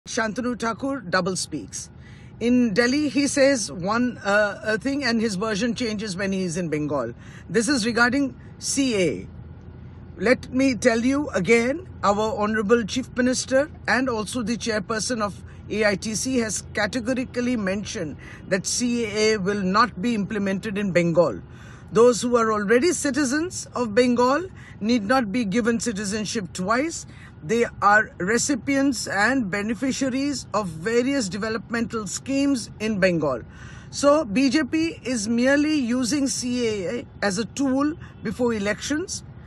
Shantanu Thakur double speaks. In Delhi, he says one thing and his version changes when he is in Bengal. This is regarding CAA. Let me tell you again, our Honorable Chief Minister and also the chairperson of AITC has categorically mentioned that CAA will not be implemented in Bengal. Those who are already citizens of Bengal need not be given citizenship twice. They are recipients and beneficiaries of various developmental schemes in Bengal. So BJP is merely using CAA as a tool before elections